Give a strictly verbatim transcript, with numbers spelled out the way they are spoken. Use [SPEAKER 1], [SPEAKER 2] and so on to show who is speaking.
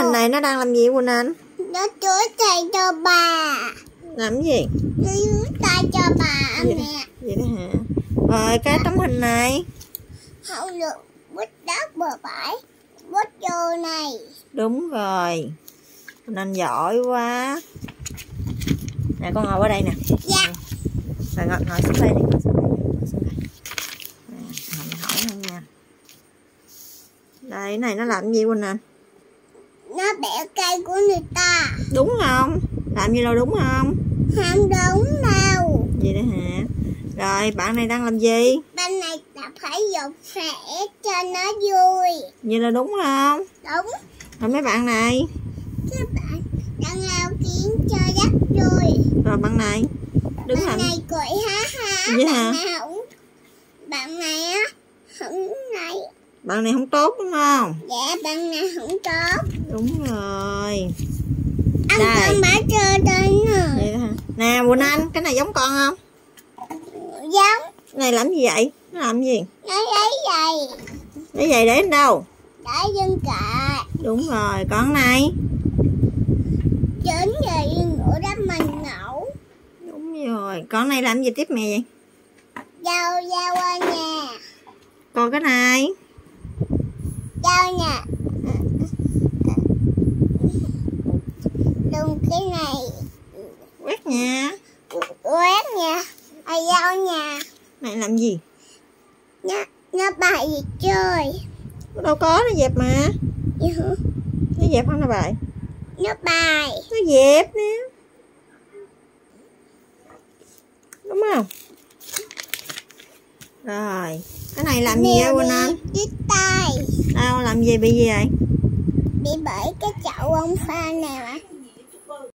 [SPEAKER 1] hình này nó đang làm gì Quỳnh Anh?
[SPEAKER 2] Nó chối tay cho bà.
[SPEAKER 1] Làm gì?
[SPEAKER 2] Nó chối tay cho bà
[SPEAKER 1] Vậy
[SPEAKER 2] nè.
[SPEAKER 1] Vậy đó hả? Rồi cái tấm hình này
[SPEAKER 2] Không được bứt đất bờ bãi. Bứt vô này.
[SPEAKER 1] đúng rồi. Quỳnh Anh giỏi quá. Nè con ngồi ở đây nè.
[SPEAKER 2] Dạ.
[SPEAKER 1] Rồi ngồi, ngồi xuống đây đi, ngồi xuống đây, ngồi xuống đây. Nè, mình hỏi không nha. Đây cái này nó làm gì Quỳnh Anh?
[SPEAKER 2] Nó bẻ cây của người ta.
[SPEAKER 1] Đúng không? Làm gì đâu đúng không?
[SPEAKER 2] Không đúng đâu.
[SPEAKER 1] Gì đó hả? Rồi bạn này đang làm gì?
[SPEAKER 2] Bên này đã phải dục khỏe cho nó vui.
[SPEAKER 1] Vậy là đúng không?
[SPEAKER 2] Đúng.
[SPEAKER 1] Rồi mấy bạn này?
[SPEAKER 2] Các bạn đang lao kiến cho rất vui.
[SPEAKER 1] Rồi bạn này? Đứng
[SPEAKER 2] Bạn
[SPEAKER 1] làm
[SPEAKER 2] này cười há há.
[SPEAKER 1] Vậy
[SPEAKER 2] Bạn
[SPEAKER 1] hả?
[SPEAKER 2] này không. Bạn này á. Không này.
[SPEAKER 1] Bạn này không tốt đúng không?
[SPEAKER 2] Dạ bạn này không tốt.
[SPEAKER 1] Đúng rồi.
[SPEAKER 2] Anh
[SPEAKER 1] Đây.
[SPEAKER 2] con bả chơi đây nè.
[SPEAKER 1] Vậy đó hả? Nè Quỳnh Anh, cái này giống con không?
[SPEAKER 2] Giống.
[SPEAKER 1] Cái này làm gì vậy? Nó làm gì?
[SPEAKER 2] Nó lấy giày.
[SPEAKER 1] Lấy giày để đến đâu?
[SPEAKER 2] Để dân kệ.
[SPEAKER 1] Đúng rồi, con này.
[SPEAKER 2] Chính về ngủ đó mình ngủ.
[SPEAKER 1] Đúng rồi, con này làm gì tiếp mẹ vậy?
[SPEAKER 2] Giao giao qua nhà.
[SPEAKER 1] Còn cái này?
[SPEAKER 2] Giao nhà. Đừng cái này.
[SPEAKER 1] Quét nhà.
[SPEAKER 2] Quét nhà. À, giao nhà.
[SPEAKER 1] Này làm gì?
[SPEAKER 2] Nó, nó bài gì chơi.
[SPEAKER 1] Đâu có, nó dẹp mà.
[SPEAKER 2] Ừ.
[SPEAKER 1] Nó dẹp không nó bài?
[SPEAKER 2] Nó bài.
[SPEAKER 1] Nó dẹp nè. Đúng không? Rồi, cái này làm gì vậy Quỳnh Anh?
[SPEAKER 2] Đứt tay.
[SPEAKER 1] Đâu, làm gì bị gì vậy?
[SPEAKER 2] Bị bởi cái chậu bông pha này mà.